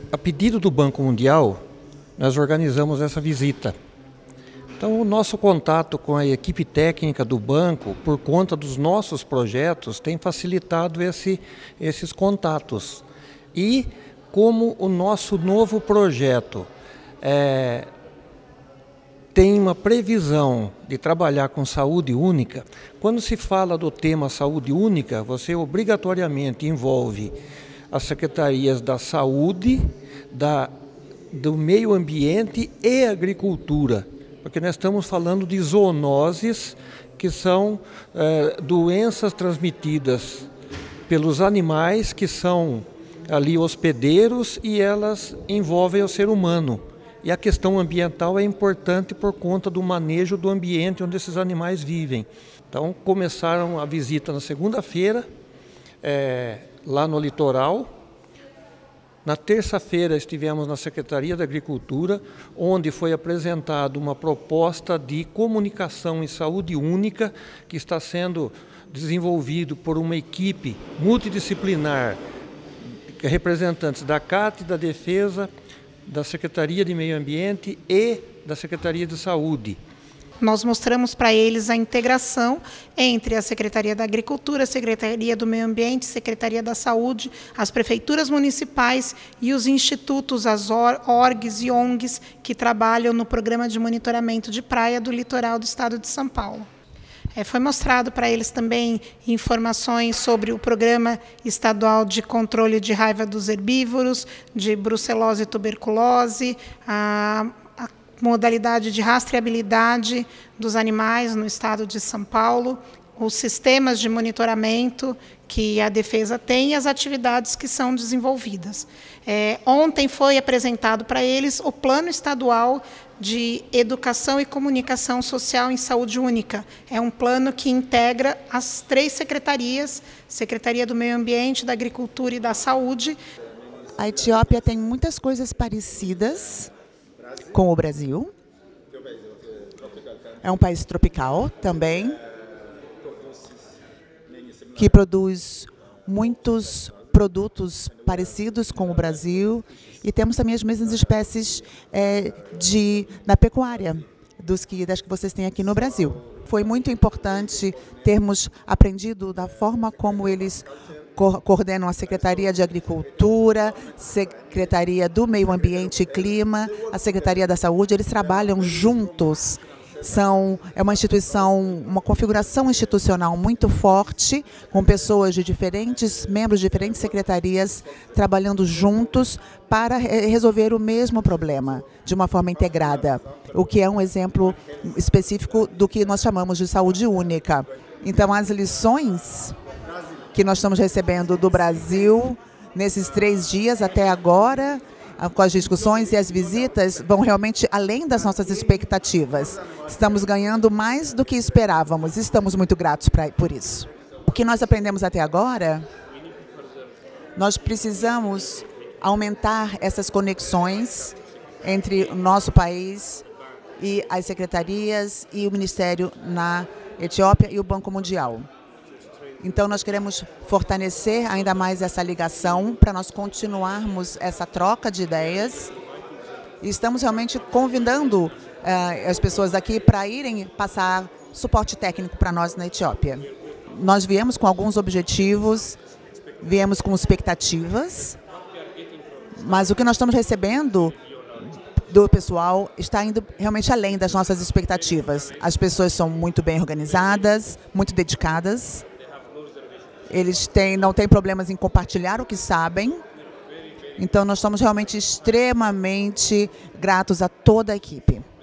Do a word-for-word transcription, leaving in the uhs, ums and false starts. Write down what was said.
A pedido do Banco Mundial, nós organizamos essa visita. Então, o nosso contato com a equipe técnica do banco, por conta dos nossos projetos, tem facilitado esse, esses contatos. E como o nosso novo projeto é, tem uma previsão de trabalhar com saúde única, quando se fala do tema saúde única, você obrigatoriamente envolve as secretarias da saúde, da, do meio ambiente e agricultura, porque nós estamos falando de zoonoses, que são é, doenças transmitidas pelos animais que são ali hospedeiros e elas envolvem o ser humano. E a questão ambiental é importante por conta do manejo do ambiente onde esses animais vivem. Então começaram a visita na segunda-feira, é, lá no litoral. Na terça-feira estivemos na Secretaria da Agricultura, onde foi apresentada uma proposta de comunicação em saúde única, que está sendo desenvolvido por uma equipe multidisciplinar, representantes da C A T, da Defesa, da Secretaria de Meio Ambiente e da Secretaria de Saúde. Nós mostramos para eles a integração entre a Secretaria da Agricultura, a Secretaria do Meio Ambiente, a Secretaria da Saúde, as prefeituras municipais e os institutos, as orgs e ongs que trabalham no programa de monitoramento de praia do litoral do estado de São Paulo. É, foi mostrado para eles também informações sobre o Programa Estadual de Controle de Raiva dos Herbívoros, de brucelose e tuberculose, a modalidade de rastreabilidade dos animais no estado de São Paulo, os sistemas de monitoramento que a Defesa tem e as atividades que são desenvolvidas. É, ontem foi apresentado para eles o Plano Estadual de Educação e Comunicação Social em Saúde Única. É um plano que integra as três secretarias, Secretaria do Meio Ambiente, da Agricultura e da Saúde. A Etiópia tem muitas coisas parecidas com o Brasil. É um país tropical também, que produz muitos produtos parecidos com o Brasil e temos também as mesmas espécies é, de, da pecuária dos que, das que vocês têm aqui no Brasil. Foi muito importante termos aprendido da forma como eles coordenam a Secretaria de Agricultura, Secretaria do Meio Ambiente e Clima, a Secretaria da Saúde. Eles trabalham juntos. São, é uma instituição, uma configuração institucional muito forte, com pessoas de diferentes, membros de diferentes secretarias, trabalhando juntos para resolver o mesmo problema, de uma forma integrada, o que é um exemplo específico do que nós chamamos de saúde única. Então, as lições que nós estamos recebendo do Brasil nesses três dias até agora, com as discussões e as visitas, vão realmente além das nossas expectativas. Estamos ganhando mais do que esperávamos e estamos muito gratos pra, por isso. O que nós aprendemos até agora, nós precisamos aumentar essas conexões entre o nosso país e as secretarias e o Ministério na Etiópia e o Banco Mundial. Então, nós queremos fortalecer ainda mais essa ligação para nós continuarmos essa troca de ideias. E estamos realmente convidando uh, as pessoas aqui para irem passar suporte técnico para nós na Etiópia. Nós viemos com alguns objetivos, viemos com expectativas, mas o que nós estamos recebendo do pessoal está indo realmente além das nossas expectativas. As pessoas são muito bem organizadas, muito dedicadas. Eles têm, não têm problemas em compartilhar o que sabem. Então, nós estamos realmente extremamente gratos a toda a equipe.